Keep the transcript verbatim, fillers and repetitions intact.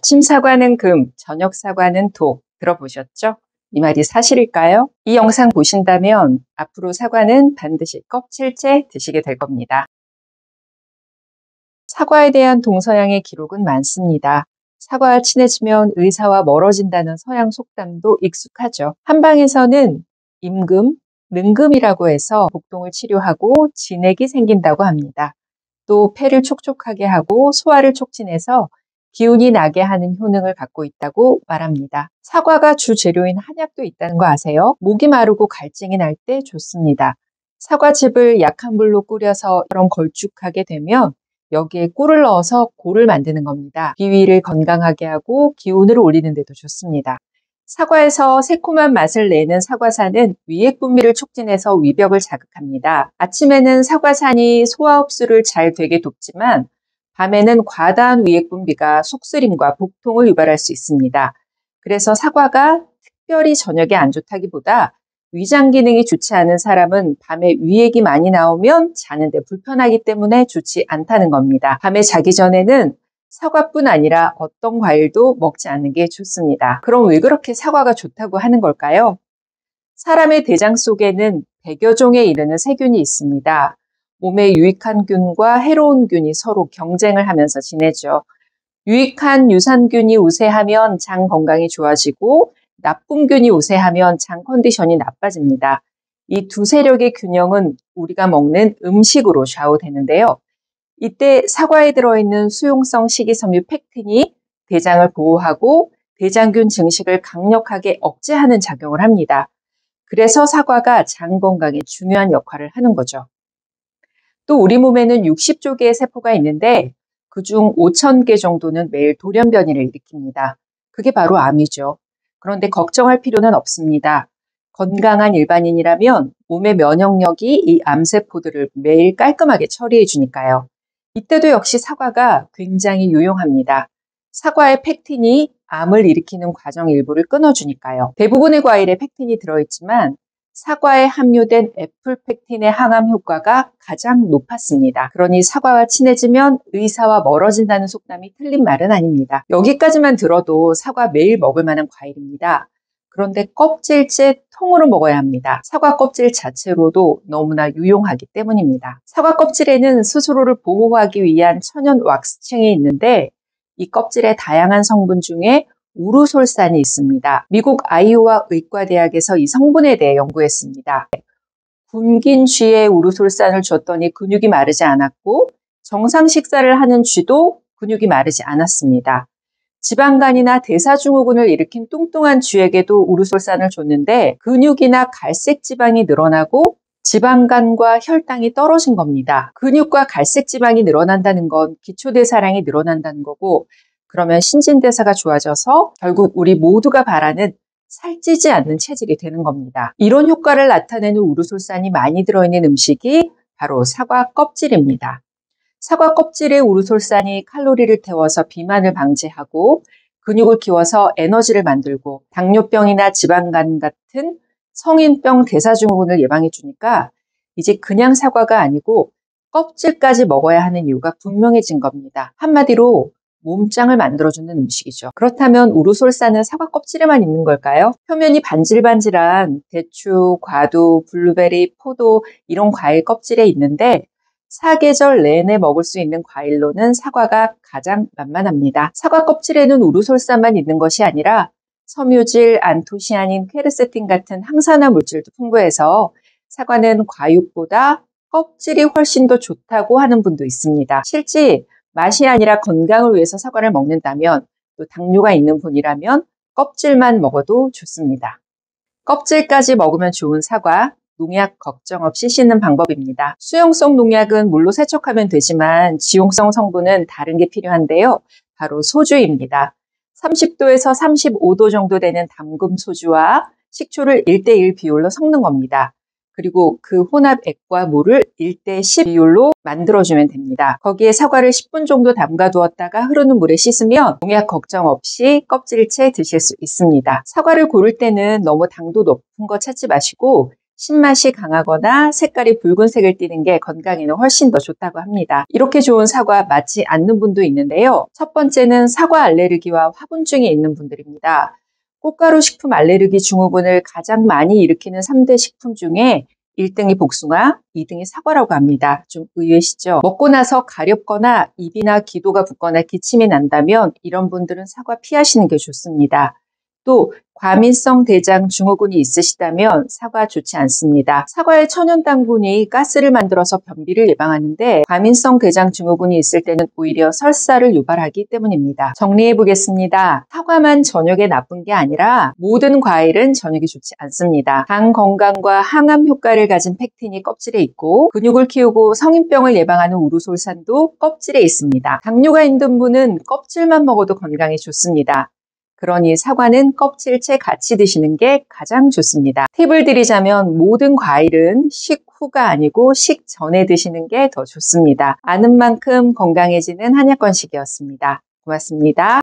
아침 사과는 금, 저녁 사과는 독 들어보셨죠? 이 말이 사실일까요? 이 영상 보신다면 앞으로 사과는 반드시 껍질째 드시게 될 겁니다. 사과에 대한 동서양의 기록은 많습니다. 사과와 친해지면 의사와 멀어진다는 서양 속담도 익숙하죠. 한방에서는 임금, 능금이라고 해서 복통을 치료하고 진액이 생긴다고 합니다. 또 폐를 촉촉하게 하고 소화를 촉진해서 기운이 나게 하는 효능을 갖고 있다고 말합니다. 사과가 주 재료인 한약도 있다는 거 아세요? 목이 마르고 갈증이 날 때 좋습니다. 사과즙을 약한 불로 끓여서 그런 걸쭉하게 되면 여기에 꿀을 넣어서 골을 만드는 겁니다. 비위를 건강하게 하고 기운을 올리는 데도 좋습니다. 사과에서 새콤한 맛을 내는 사과산은 위액 분비를 촉진해서 위벽을 자극합니다. 아침에는 사과산이 소화 흡수를 잘 되게 돕지만 밤에는 과다한 위액 분비가 속쓰림과 복통을 유발할 수 있습니다. 그래서 사과가 특별히 저녁에 안 좋다기보다 위장 기능이 좋지 않은 사람은 밤에 위액이 많이 나오면 자는데 불편하기 때문에 좋지 않다는 겁니다. 밤에 자기 전에는 사과뿐 아니라 어떤 과일도 먹지 않는 게 좋습니다. 그럼 왜 그렇게 사과가 좋다고 하는 걸까요? 사람의 대장 속에는 백여 종에 이르는 세균이 있습니다. 몸에 유익한 균과 해로운 균이 서로 경쟁을 하면서 지내죠. 유익한 유산균이 우세하면 장 건강이 좋아지고 나쁜 균이 우세하면 장 컨디션이 나빠집니다. 이 두 세력의 균형은 우리가 먹는 음식으로 좌우되는데요. 이때 사과에 들어있는 수용성 식이섬유 팩틴이 대장을 보호하고 대장균 증식을 강력하게 억제하는 작용을 합니다. 그래서 사과가 장 건강에 중요한 역할을 하는 거죠. 또 우리 몸에는 육십조 개의 세포가 있는데 그중 오천 개 정도는 매일 돌연변이를 일으킵니다. 그게 바로 암이죠. 그런데 걱정할 필요는 없습니다. 건강한 일반인이라면 몸의 면역력이 이 암세포들을 매일 깔끔하게 처리해 주니까요. 이때도 역시 사과가 굉장히 유용합니다. 사과의 팩틴이 암을 일으키는 과정 일부를 끊어주니까요. 대부분의 과일에 팩틴이 들어있지만 사과에 함유된 애플팩틴의 항암 효과가 가장 높았습니다. 그러니 사과와 친해지면 의사와 멀어진다는 속담이 틀린 말은 아닙니다. 여기까지만 들어도 사과 매일 먹을 만한 과일입니다. 그런데 껍질째 통으로 먹어야 합니다. 사과 껍질 자체로도 너무나 유용하기 때문입니다. 사과 껍질에는 스스로를 보호하기 위한 천연 왁스층이 있는데 이 껍질의 다양한 성분 중에 우루솔산이 있습니다. 미국 아이오와 의과대학에서 이 성분에 대해 연구했습니다. 굶긴 쥐에 우루솔산을 줬더니 근육이 마르지 않았고 정상 식사를 하는 쥐도 근육이 마르지 않았습니다. 지방간이나 대사증후군을 일으킨 뚱뚱한 쥐에게도 우루솔산을 줬는데 근육이나 갈색 지방이 늘어나고 지방간과 혈당이 떨어진 겁니다. 근육과 갈색 지방이 늘어난다는 건 기초대사량이 늘어난다는 거고 그러면 신진대사가 좋아져서 결국 우리 모두가 바라는 살찌지 않는 체질이 되는 겁니다. 이런 효과를 나타내는 우루솔산이 많이 들어있는 음식이 바로 사과 껍질입니다. 사과 껍질에 우루솔산이 칼로리를 태워서 비만을 방지하고 근육을 키워서 에너지를 만들고 당뇨병이나 지방간 같은 성인병 대사증후군을 예방해 주니까 이제 그냥 사과가 아니고 껍질까지 먹어야 하는 이유가 분명해진 겁니다. 한마디로 몸짱을 만들어주는 음식이죠. 그렇다면 우루솔산은 사과 껍질에만 있는 걸까요? 표면이 반질반질한 대추, 과두, 블루베리, 포도 이런 과일 껍질에 있는데 사계절 내내 먹을 수 있는 과일로는 사과가 가장 만만합니다. 사과 껍질에는 우루솔산만 있는 것이 아니라 섬유질, 안토시아닌, 퀘르세틴 같은 항산화 물질도 풍부해서 사과는 과육보다 껍질이 훨씬 더 좋다고 하는 분도 있습니다. 실제 맛이 아니라 건강을 위해서 사과를 먹는다면 또 당뇨가 있는 분이라면 껍질만 먹어도 좋습니다. 껍질까지 먹으면 좋은 사과, 농약 걱정 없이 씻는 방법입니다. 수용성 농약은 물로 세척하면 되지만 지용성 성분은 다른 게 필요한데요. 바로 소주입니다. 삼십 도에서 삼십오 도 정도 되는 담금 소주와 식초를 일 대 일 비율로 섞는 겁니다. 그리고 그 혼합액과 물을 일 대 십 비율로 만들어주면 됩니다. 거기에 사과를 십 분 정도 담가 두었다가 흐르는 물에 씻으면 농약 걱정 없이 껍질째 드실 수 있습니다. 사과를 고를 때는 너무 당도 높은 거 찾지 마시고 신맛이 강하거나 색깔이 붉은색을 띠는 게 건강에는 훨씬 더 좋다고 합니다. 이렇게 좋은 사과 맞지 않는 분도 있는데요. 첫 번째는 사과 알레르기와 화분증이 있는 분들입니다. 꽃가루 식품 알레르기 증후군을 가장 많이 일으키는 삼 대 식품 중에 일 등이 복숭아, 이 등이 사과라고 합니다. 좀 의외시죠? 먹고 나서 가렵거나 입이나 기도가 붓거나 기침이 난다면 이런 분들은 사과 피하시는 게 좋습니다. 또 과민성 대장 증후군이 있으시다면 사과 좋지 않습니다. 사과의 천연 당분이 가스를 만들어서 변비를 예방하는데 과민성 대장 증후군이 있을 때는 오히려 설사를 유발하기 때문입니다. 정리해 보겠습니다. 사과만 저녁에 나쁜 게 아니라 모든 과일은 저녁에 좋지 않습니다. 간 건강과 항암 효과를 가진 펙틴이 껍질에 있고 근육을 키우고 성인병을 예방하는 우루솔산도 껍질에 있습니다. 당뇨가 있는 분은 껍질만 먹어도 건강에 좋습니다. 그러니 사과는 껍질째 같이 드시는 게 가장 좋습니다. 팁을 드리자면 모든 과일은 식후가 아니고 식전에 드시는 게 더 좋습니다. 아는 만큼 건강해지는 한약건식이었습니다. 고맙습니다.